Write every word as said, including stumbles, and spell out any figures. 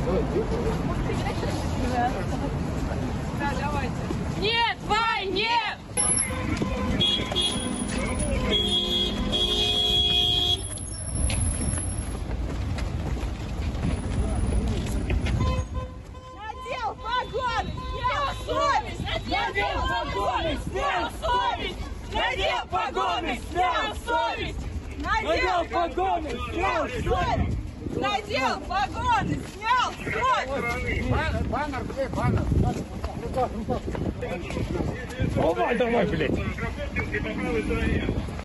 Да, давайте. Нет, Вай, нет! Надел погоны! Снял совесть! Надел погоны! Снял совесть! Надел погоны! Снял совесть! Надел погоны! Снял совесть! Надел погоны! Снял совесть! Баннер, где баннер? Давай, давай, блядь!